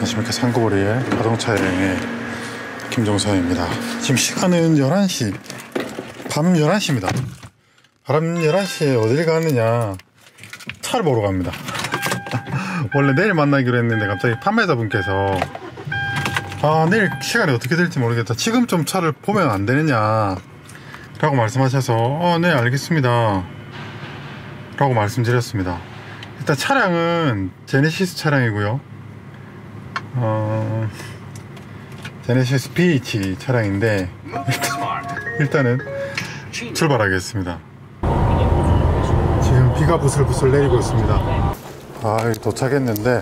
안녕하십니까. 상고보리의 자동차 여행의 김종서입니다. 지금 시간은 11시, 밤 11시입니다. 밤 11시에 어딜 가느냐, 차를 보러 갑니다. 원래 내일 만나기로 했는데 갑자기 판매자분께서 내일 시간이 어떻게 될지 모르겠다, 지금 좀 차를 보면 안 되느냐 라고 말씀하셔서 네 알겠습니다 라고 말씀드렸습니다. 일단 차량은 제네시스 차량이고요, 제네시스 BH 차량인데 일단은 출발하겠습니다. 지금 비가 부슬부슬 내리고 있습니다. 여기 도착했는데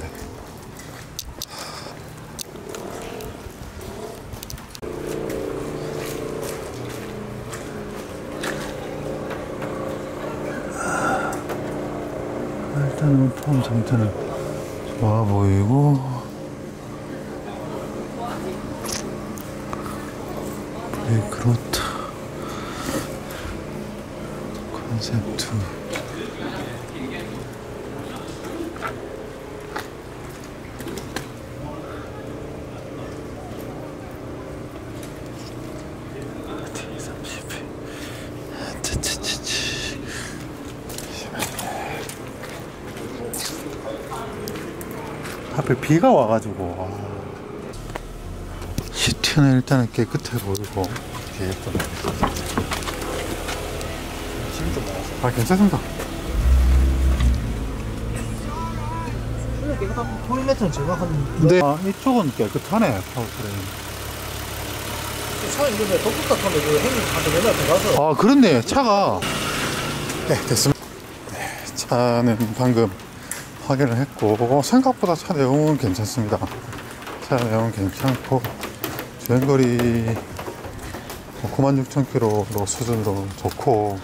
일단은 폼 상태는 좋아 보이고, 그렇다. 컨셉트 하필 비가 와가지고 시트는 일단은 깨끗해 보이고 되게 예쁘네. 괜찮습니다. 깨끗한 토일렛은 제가 한. 근데 이쪽은 깨끗하네. 파워트레인. 차 이름에 덕후카 타면 그 행님한테 맨날 들어가서. 그렇네. 차가 됐습니다. 차는 방금 확인을 했고 생각보다 차 내용은 괜찮습니다. 차 내용은 괜찮고 주행거리 96,000km 수준으로 좋고,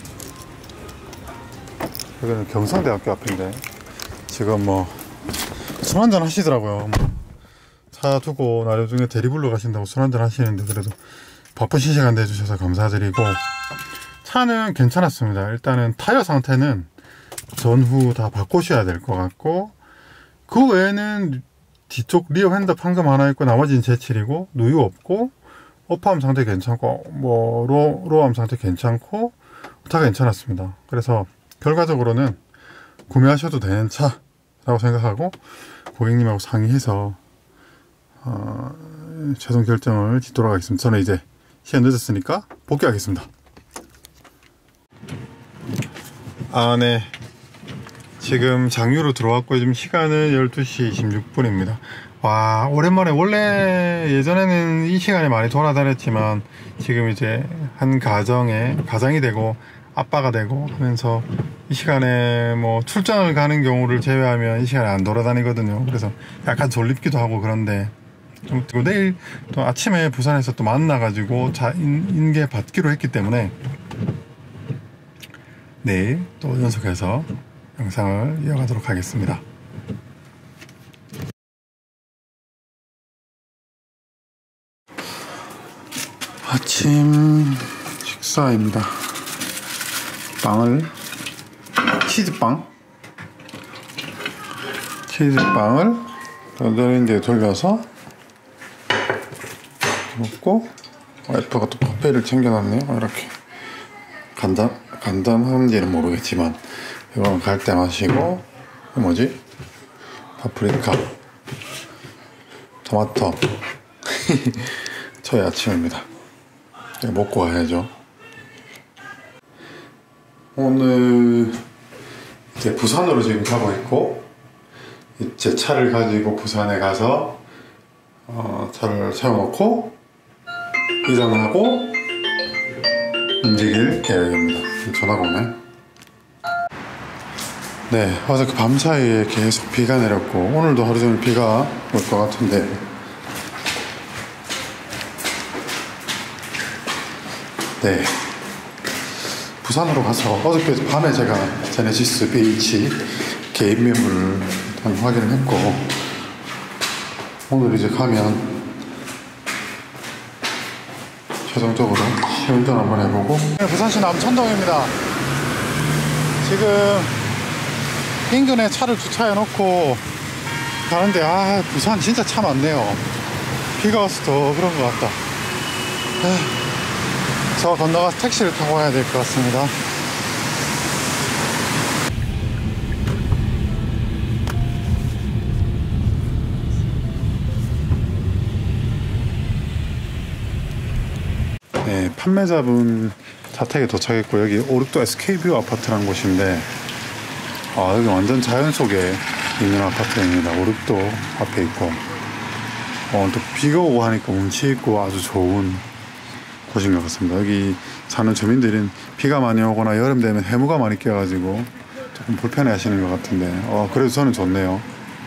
여기는 경상대학교 앞인데 지금 술 한잔 하시더라고요. 차 두고 나중에 대리불러 가신다고 술 한잔 하시는데 그래도 바쁘신 시간 내주셔서 감사드리고, 차는 괜찮았습니다. 일단은 타이어 상태는 전후 다 바꾸셔야 될 것 같고, 그 외에는 뒤쪽 리어 핸드 판금 하나 있고 나머지는 제칠이고, 누유 없고, 어퍼암 상태 괜찮고 로암 상태 괜찮고 다 괜찮았습니다. 그래서 결과적으로는 구매하셔도 되는 차라고 생각하고 고객님하고 상의해서 최종 결정을 짓도록 하겠습니다. 저는 이제 시간 늦었으니까 복귀하겠습니다. 네, 지금 장유로 들어왔고 지금 시간은 12시 26분입니다 와, 오랜만에, 원래 예전에는 이 시간에 많이 돌아다녔지만 지금 이제 한 가장이 되고 아빠가 되고 하면서 이 시간에 출장을 가는 경우를 제외하면 이 시간에 안 돌아다니거든요. 그래서 약간 졸립기도 하고 그런데 또 내일 또 아침에 부산에서 또 만나가지고 인계 받기로 했기 때문에 내일 또 연속해서 영상을 이어가도록 하겠습니다. 아침 식사입니다. 치즈빵을 전자레인지에 돌려서 먹고, 와이프가 또 커피를 챙겨놨네요. 이렇게 간단한지는 모르겠지만 이건 갈 때 마시고, 파프리카, 토마토 저희 아침입니다. 먹고 가야죠. 오늘 이제 부산으로 지금 가고 있고, 제 차를 가지고 부산에 가서 차를 세워놓고 이전하고 움직일 계획입니다. 전화가 오네. 네, 어제 그 밤사이에 계속 비가 내렸고 오늘도 하루 종일 비가 올 것 같은데, 네, 부산으로 가서 어저께 밤에 제가 제네시스 BH 개인 매물을 일단 확인을 했고, 오늘 이제 가면 최종적으로 시운전 한번 해보고. 부산시 남천동입니다. 지금 인근에 차를 주차해 놓고 가는데 부산 진짜 차 많네요. 비가 와서 더 그런 것 같다. 저 건너가서 택시를 타고 가야 될 것 같습니다. 네, 판매자분 자택에 도착했고, 여기 오륙도 SK뷰 아파트라는 곳인데, 여기 완전 자연 속에 있는 아파트입니다. 오륙도 앞에 있고, 또 비가 오고 하니까 운치 있고 아주 좋은 곳인 것 같습니다. 여기 사는 주민들은 비가 많이 오거나 여름 되면 해무가 많이 껴가지고 조금 불편해 하시는 것 같은데, 그래도 저는 좋네요.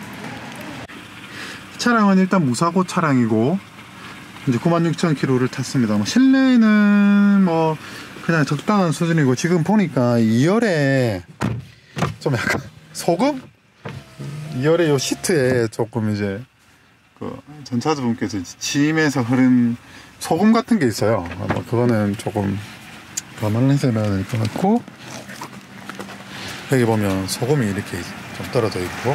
차량은 일단 무사고 차량이고, 이제 96,000km를 탔습니다. 실내는 그냥 적당한 수준이고, 지금 보니까 2열에 좀 약간 소금? 2열에 요 시트에 조금 이제 전차주분께서 침에서 흐른 소금 같은 게 있어요. 그거는 조금 감안해서 해야 될 것 같고, 여기 보면 소금이 이렇게 좀 떨어져 있고,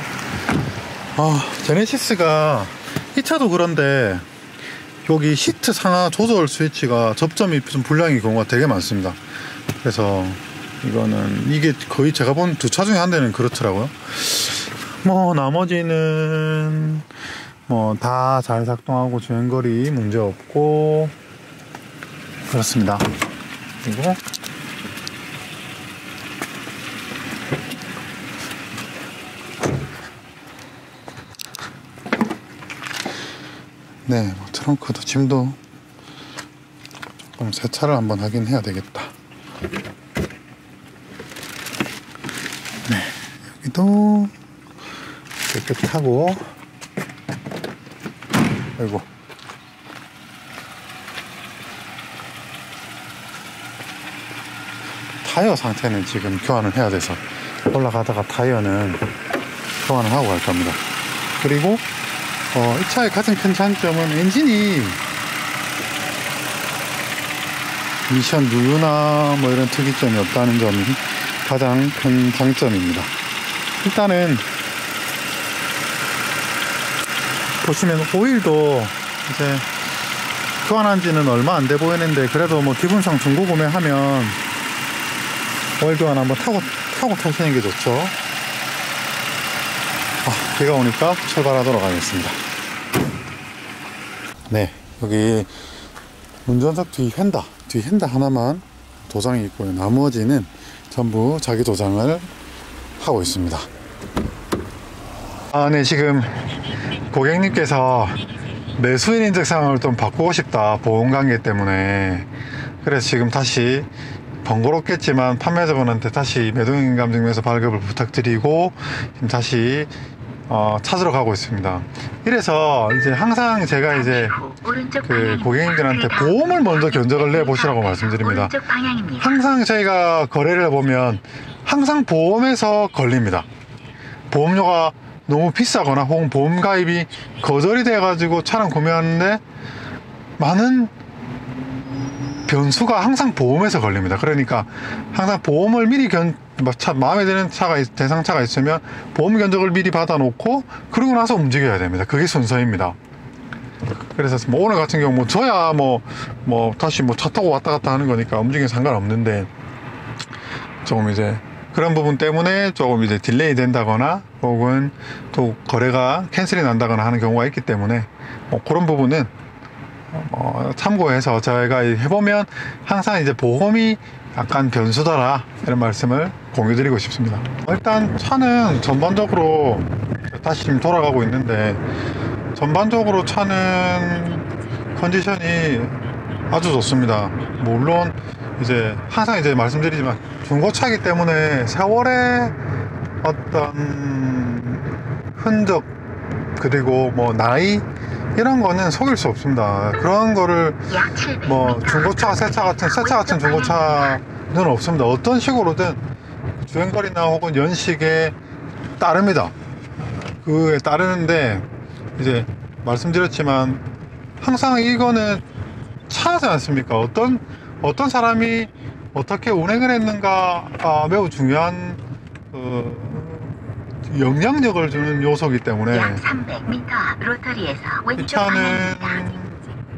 제네시스가 이 차도 그런데 여기 시트 상하 조절 스위치가 접점이 좀 불량인 경우가 되게 많습니다. 그래서 이게 거의 제가 본 두 차 중에 한 대는 그렇더라고요. 나머지는 다 잘 작동하고 주행거리 문제 없고 그렇습니다. 그리고 네, 트렁크도 짐도 조금 세차를 한번 하긴 해야 되겠다. 네, 여기도 깨끗하고, 아이고, 타이어 상태는 지금 교환을 해야 돼서 올라가다가 타이어는 교환을 하고 갈 겁니다. 그리고 이 차의 가장 큰 장점은 엔진이 미션 누유나 이런 특이점이 없다는 점이 가장 큰 장점입니다. 일단은 보시면 오일도 이제 교환한 지는 얼마 안 돼 보이는데, 그래도 기본상 중고 구매하면 오일 교환 한번 타고 타시는 게 좋죠. 비가 오니까 출발하도록 하겠습니다. 네, 여기 운전석 뒤 핸다 하나만 도장이 있고요. 나머지는 전부 자기 도장을 하고 있습니다. 네, 지금 고객님께서 매수인 인적사항을 좀 바꾸고 싶다, 보험 관계 때문에. 그래서 지금 다시 번거롭겠지만 판매자분한테 다시 매도인감증명서 발급을 부탁드리고 지금 다시 찾으러 가고 있습니다. 이래서 이제 항상 제가 이제 고객님들한테 보험을 먼저 견적을 내 보시라고 말씀드립니다. 항상 저희가 거래를 해보면 항상 보험에서 걸립니다. 보험료가 너무 비싸거나 혹은 보험 가입이 거절이 돼 가지고 차량 구매하는데 많은 변수가 항상 보험에서 걸립니다. 그러니까 항상 보험을 미리 마음에 드는 대상차가 있으면 보험 견적을 미리 받아 놓고 그러고 나서 움직여야 됩니다. 그게 순서입니다. 그래서 오늘 같은 경우 저야 다시 차 타고 왔다 갔다 하는 거니까 움직이면 상관없는데, 조금 이제 그런 부분 때문에 조금 이제 딜레이 된다거나 혹은 또 거래가 캔슬이 난다거나 하는 경우가 있기 때문에 그런 부분은 참고해서 저희가 해보면 항상 이제 보험이 약간 변수더라, 이런 말씀을 공유드리고 싶습니다. 일단 차는 전반적으로 다시 지금 돌아가고 있는데, 전반적으로 차는 컨디션이 아주 좋습니다. 물론 이제 항상 이제 말씀드리지만 중고차이기 때문에 세월의 어떤 흔적 그리고 나이 이런 거는 속일 수 없습니다. 그런 거를 중고차, 새 차 같은 중고차는 없습니다. 어떤 식으로든 주행거리나 혹은 연식에 따릅니다. 그에 따르는데, 이제 말씀드렸지만 항상 이거는 차지 않습니까? 어떤 사람이 어떻게 운행을 했는가 매우 중요한 영향력을 주는 요소이기 때문에 약 300m 앞 로터리에서 이 왼쪽 차는 방향입니다.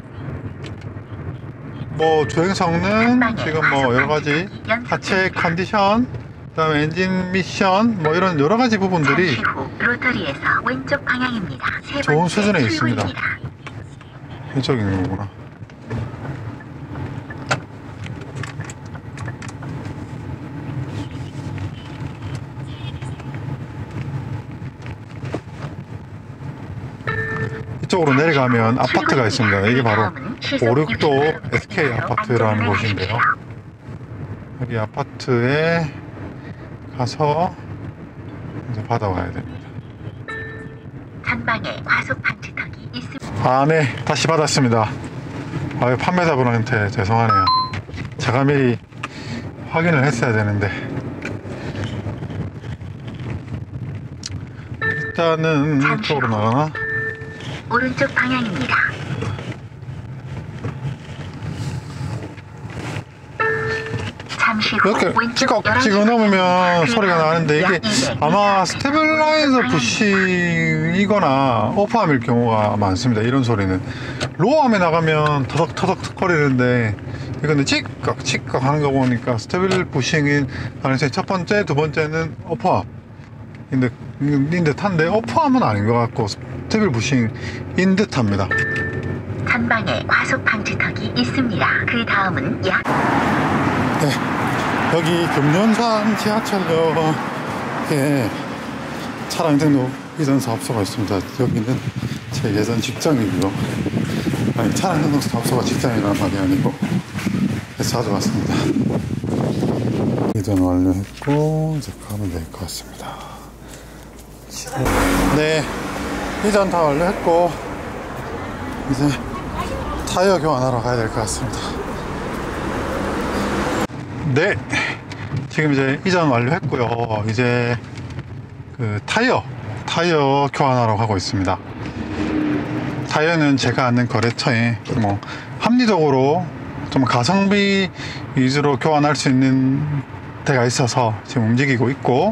뭐 주행 성능, 지금 뭐 여러 가지 하체 컨디션, 그다음에 엔진 미션, 뭐 이런 여러 가지 부분들이 잠시 후 로터리에서 왼쪽 방향입니다. 세 좋은 번째 수준에 있습니다. 출구입니다. 이쪽에 있는 거구나. 이쪽으로 내려가면 아파트가 있습니다. 이게 바로 562 SK 아파트라는 곳인데요. 여기 아파트에 가서 이제 받아와야 됩니다. 전방에 과속 방지턱이 있습니다. 아, 네. 다시 받았습니다. 아유, 판매자분한테 죄송하네요. 제가 미리 확인을 했어야 되는데. 일단은 이쪽으로 나가나? 오른쪽 방향입니다. 잠시 후 이렇게 왼쪽 찌꺽 11시 찍어 넣으면 방향. 소리가 나는데 이게 아마 스테빌라이저 부싱이거나 오프함일 경우가 많습니다. 이런 소리는 로우함에 나가면 터덕터덕 거리는데 이거는 찌꺽 찌꺽 하는 거 보니까 스테빌 부싱인 가능성이 첫 번째, 두 번째는 오프함인 듯한데 오프함은 아닌 것 같고 스테빌 부싱인 듯합니다. 전방에 과속 방지턱이 있습니다. 그 다음은 약 네, 여기 금년산 지하철역에 차량 등록 이전 사업소가 있습니다. 여기는 제 예전 직장이고요. 아니, 차량 등록 사업소가 직장이라는 말이 아니고 자주 왔습니다. 이전 완료했고 이제 가면 될 것 같습니다. 네, 이전 다 완료했고 이제 타이어 교환하러 가야 될 것 같습니다. 네, 지금 이제 이전 완료했고요. 이제 그 타이어 교환하러 가고 있습니다. 타이어는 제가 아는 거래처에 뭐 합리적으로 좀 가성비 위주로 교환할 수 있는 데가 있어서 지금 움직이고 있고,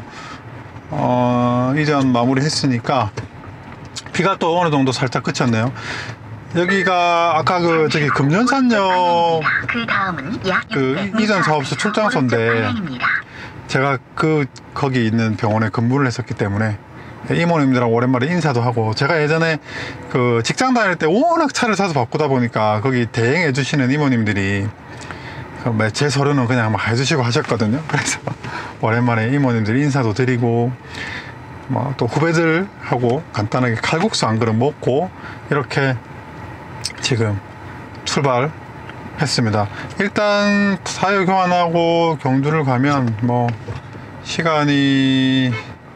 이전 마무리 했으니까 비가 또 어느 정도 살짝 그쳤네요. 여기가 아까 그 저기 금년산역 그 다음은 약 그 이전 사업소 출장소인데 제가 거기 있는 병원에 근무를 했었기 때문에 이모님들하고 오랜만에 인사도 하고, 제가 예전에 그 직장 다닐 때 워낙 차를 사서 바꾸다 보니까 거기 대행해 주시는 이모님들이 제 서류는 그냥 막 해주시고 하셨거든요. 그래서 오랜만에 이모님들 인사도 드리고 뭐 또 후배들하고 간단하게 칼국수 한 그릇 먹고 이렇게 지금 출발했습니다. 일단 타이어 교환하고 경주를 가면 뭐 시간이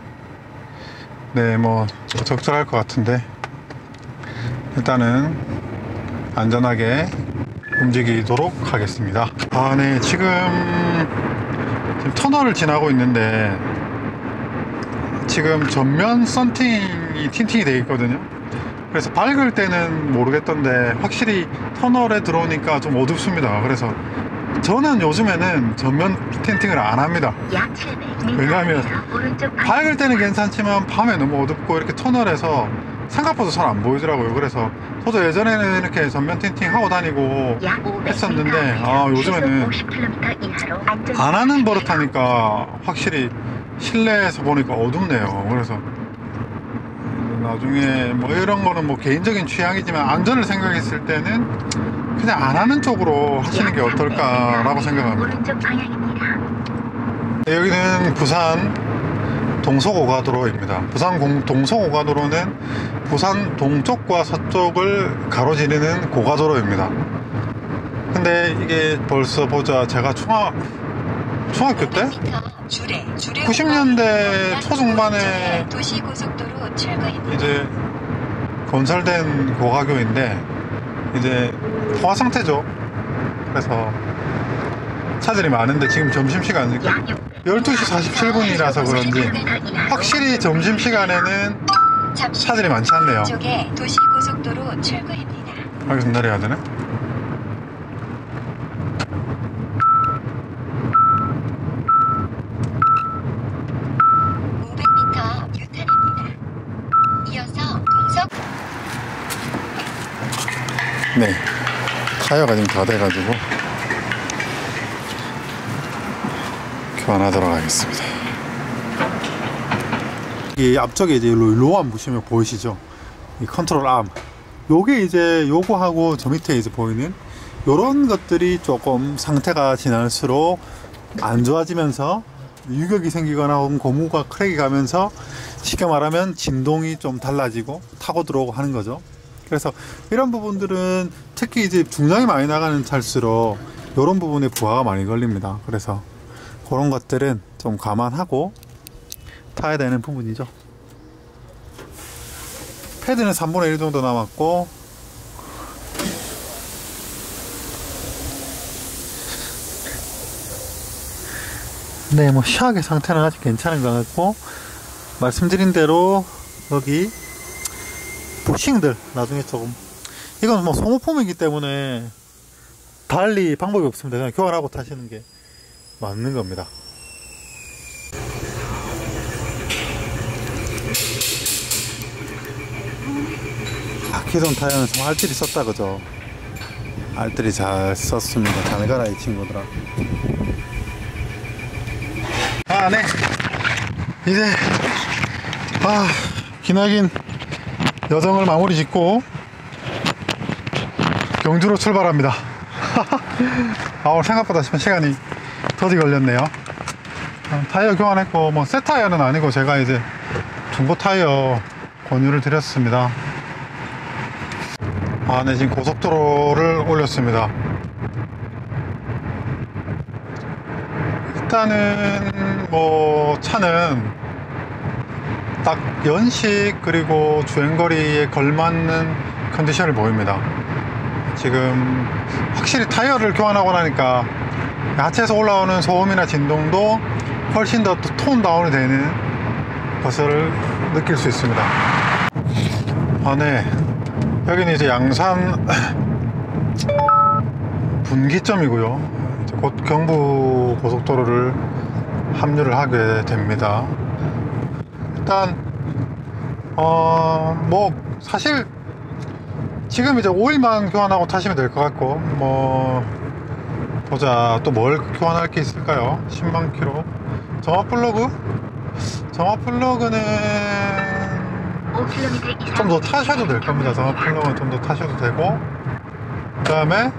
뭐 적절할 것 같은데 일단은 안전하게 움직이도록 하겠습니다. 아, 네, 지금 터널을 지나고 있는데 지금 전면 썬팅이 틴팅이 되어 있거든요. 그래서 밝을 때는 모르겠던데 확실히 터널에 들어오니까 좀 어둡습니다. 그래서 저는 요즘에는 전면 틴팅을 안 합니다. 왜냐하면 밝을 때는 괜찮지만 밤에 너무 어둡고 이렇게 터널에서 생각보다 잘 안 보이더라고요. 그래서 저도 예전에는 이렇게 전면 틴팅 하고 다니고 했었는데 요즘에는 안 하는 버릇하니까 확실히 실내에서 보니까 어둡네요. 그래서 나중에 뭐 이런 거는 뭐 개인적인 취향이지만 안전을 생각했을 때는 그냥 안 하는 쪽으로 하시는 게 어떨까라고 생각합니다. 네, 여기는 부산 동서고가도로입니다. 부산 동서고가도로는 부산 동쪽과 서쪽을 가로지르는 고가도로입니다. 근데 이게 벌써 보자, 제가 중학교 때 90년대 초중반에 이제 건설된 고가교인데 이제 포화 상태죠. 그래서 차들이 많은데 지금 점심시간이니까 12시 47분이라서 그런지 확실히 점심시간에는 차들이 많지 않네요. 도시고속도로 출구입니다. 여기서 내려야 되네. 네, 타이어가 지금 다 돼가지고 교환하도록 하겠습니다. 이 앞쪽에 이제 로암 보시면 보이시죠? 이 컨트롤 암, 요게 이제 요거하고 저 밑에 이제 보이는 요런 것들이 조금 상태가 지날수록 안 좋아지면서 유격이 생기거나 혹은 고무가 크랙이 가면서 쉽게 말하면 진동이 좀 달라지고 타고 들어오고 하는 거죠. 그래서 이런 부분들은 특히 이제 중량이 많이 나가는 차일수록 이런 부분에 부하가 많이 걸립니다. 그래서 그런 것들은 좀 감안하고 타야 되는 부분이죠. 패드는 3분의 1 정도 남았고, 네, 뭐 시하게 상태는 아직 괜찮은 것 같고, 말씀드린 대로 여기 부싱들 나중에 조금, 이건 뭐 소모품이기 때문에 달리 방법이 없습니다. 그냥 교환하고 타시는 게 맞는 겁니다. 기존 타이어는 좀 알뜰히 썼다 그죠? 알뜰히 잘 썼습니다. 잘 가라 이 친구들아. 아, 네, 이제 기나긴 여정을 마무리 짓고 경주로 출발합니다. 오늘 생각보다 시간이 더디 걸렸네요. 타이어 교환했고, 뭐 새 타이어는 아니고 제가 이제 중고 타이어 권유를 드렸습니다. 네, 지금 고속도로를 올렸습니다. 일단은 뭐 차는 딱 연식 그리고 주행거리에 걸맞는 컨디션을 보입니다. 지금 확실히 타이어를 교환하고 나니까 하체에서 올라오는 소음이나 진동도 훨씬 더 톤 다운이 되는 것을 느낄 수 있습니다. 네, 여기는 이제 양산 분기점이고요. 이제 곧 경부 고속도로를 합류를 하게 됩니다. 일단 뭐 사실 지금 이제 오일만 교환하고 타시면 될 것 같고, 뭐 보자 또 뭘 교환할 게 있을까요? 10만 킬로 정화 플러그는 좀 더 타셔도 될 겁니다. 정화 플러그는 좀 더 타셔도 되고, 그 다음에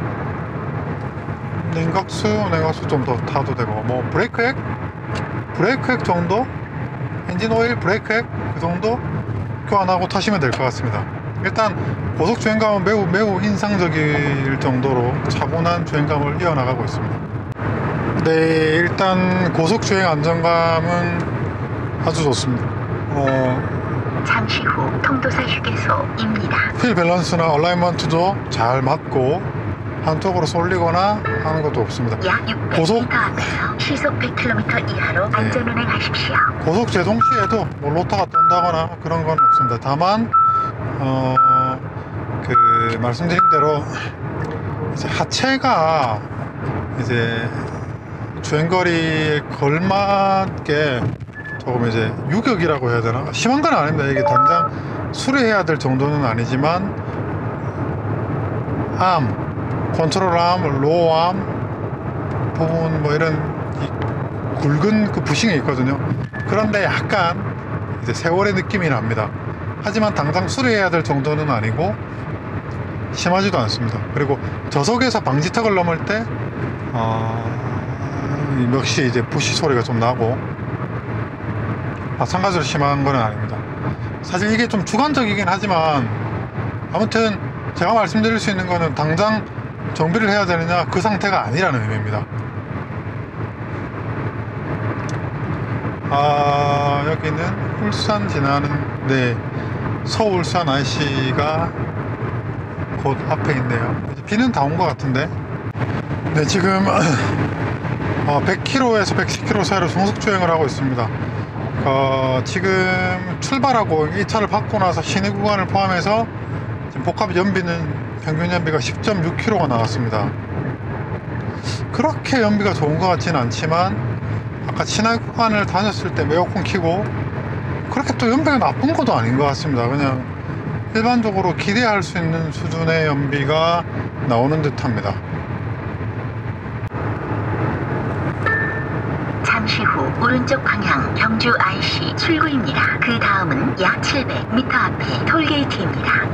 냉각수 좀 더 타도 되고, 뭐 브레이크 액 정도, 엔진 오일, 브레이크 액 그 정도 교환하고 타시면 될 것 같습니다. 일단 고속 주행감은 매우 인상적일 정도로 차분한 주행감을 이어나가고 있습니다. 네, 일단 고속 주행 안정감은 아주 좋습니다. 잠시 후 통도사 휴게소입니다. 휠 밸런스나 얼라이먼트도 잘 맞고 한쪽으로 쏠리거나 하는 것도 없습니다. 약 600m 앞에서 시속 100km 이하로 안전운행하십시오. 고속 제동 시에도 뭐 로터가 떤다거나 그런 건 없습니다. 다만 말씀드린 대로 이제 하체가 이제 주행거리에 걸맞게 조금 이제 유격이라고 해야 되나? 심한 건 아닙니다. 이게 당장 수리해야 될 정도는 아니지만 컨트롤 암, 로우 암 부분 뭐 이런 굵은 그 부싱이 있거든요. 그런데 약간 이제 세월의 느낌이 납니다. 하지만 당장 수리해야 될 정도는 아니고 심하지도 않습니다. 그리고 저속에서 방지턱을 넘을 때 역시 이제 부시 소리가 좀 나고 마찬가지로 심한 건 아닙니다. 사실 이게 좀 주관적이긴 하지만 아무튼 제가 말씀드릴 수 있는 거는 당장 정비를 해야 되느냐 그 상태가 아니라는 의미입니다. 여기는 울산 지나는 서울산 IC가 곧 앞에 있네요. 비는 다 온 것 같은데. 네, 지금 100km에서 110km 사이로 정속 주행을 하고 있습니다. 지금 출발하고 이 차를 받고 나서 시내 구간을 포함해서 지금 복합 연비는 평균 연비가 10.6km가 나왔습니다. 그렇게 연비가 좋은 것 같지는 않지만 아까 시내 구간을 다녔을 때 에어컨 켜고 그렇게 또 연비가 나쁜 것도 아닌 것 같습니다. 그냥 일반적으로 기대할 수 있는 수준의 연비가 나오는 듯 합니다. 잠시 후 오른쪽 방향 경주 IC 출구입니다. 그 다음은 약 700m 앞에 톨게이트입니다.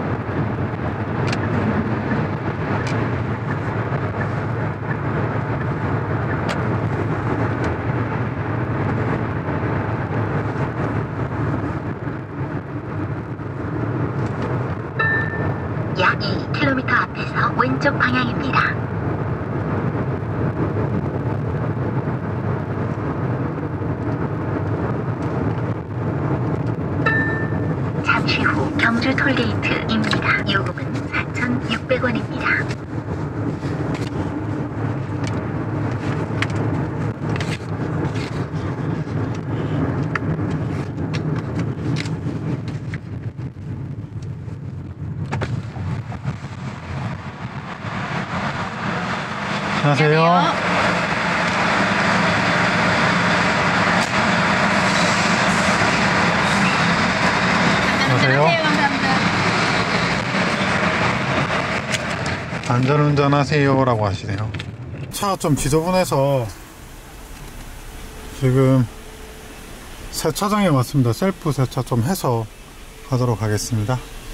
약 2km 앞에서 왼쪽 방향입니다. 잠시 후 경주 톨게이트입니다. 요금은 4,600원입니다. 안녕하세요. 안녕하세요. 안전운전 하세요 라고 하시네요. 차가 좀 지저분해서 지금 세차장에 왔습니다. 셀프 세차 좀 해서 가도록 하겠습니다.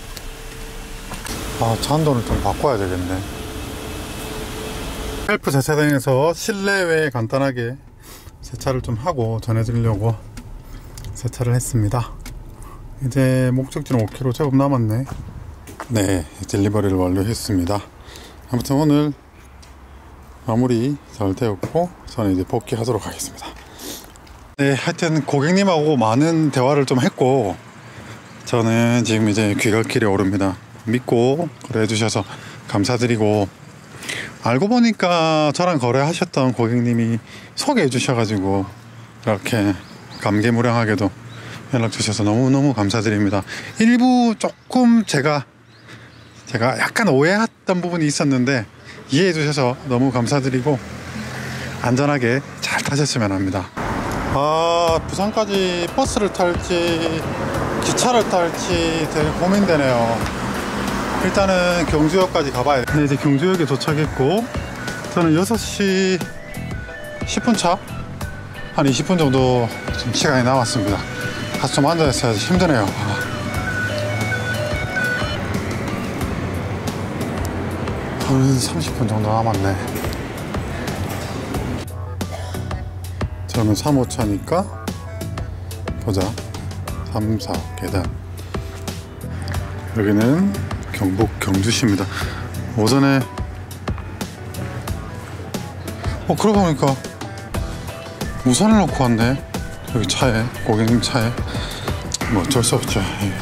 아, 차 한도를 좀 바꿔야 되겠네. 셀프 세차장에서 실내외 간단하게 세차를 좀 하고 전해드리려고 세차를 했습니다. 이제 목적지는 5km 제법 남았네. 네, 딜리버리를 완료했습니다. 아무튼 오늘 마무리 잘 되었고 저는 이제 복귀하도록 하겠습니다. 네, 하여튼 고객님하고 많은 대화를 좀 했고 저는 지금 이제 귀갓길에 오릅니다. 믿고 거래해 주셔서 감사드리고, 알고 보니까 저랑 거래하셨던 고객님이 소개해 주셔가지고 이렇게 감개무량하게도 연락 주셔서 너무너무 감사드립니다. 일부 조금 제가 약간 오해했던 부분이 있었는데 이해해 주셔서 너무 감사드리고 안전하게 잘 타셨으면 합니다. 아, 부산까지 버스를 탈지 기차를 탈지 되게 고민되네요. 일단은 경주역까지 가봐야 돼. 네, 이제 경주역에 도착했고 저는 6시 10분 차? 한 20분 정도 좀 시간이 남았습니다. 가서 좀 앉아있어야지 힘드네요. 한 30분 정도 남았네. 저는 3호차니까 보자. 3, 4 계단. 여기는 경북 경주시입니다. 오전에 그러고 보니까 우산을 놓고 왔네. 여기 차에, 고객님 차에. 뭐 어쩔 수 없죠.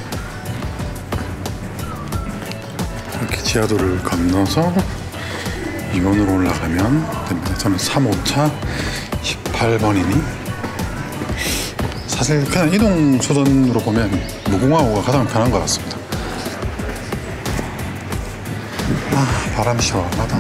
이렇게 지하도를 건너서 이원으로 올라가면 됩니다. 저는 3호차 18번이니 사실 그냥 이동 수단으로 보면 무궁화호가 가장 편한 것 같습니다. 아, 바람 시원하다.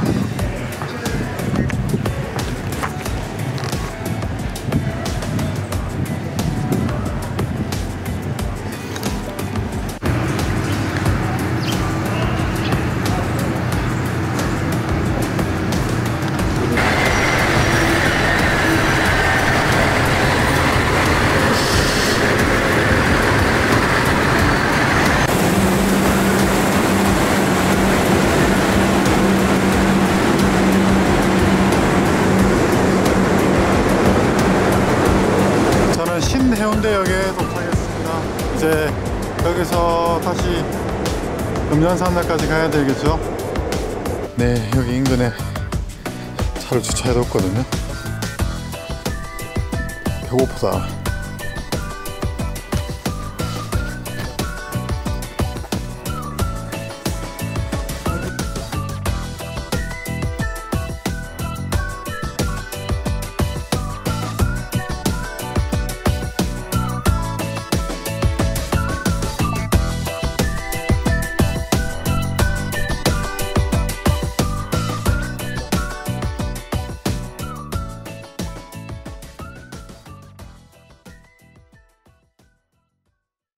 해운대역에 도착했습니다. 이제 여기서 다시 금년산역까지 가야 되겠죠. 네, 여기 인근에 차를 주차해 뒀거든요. 배고프다.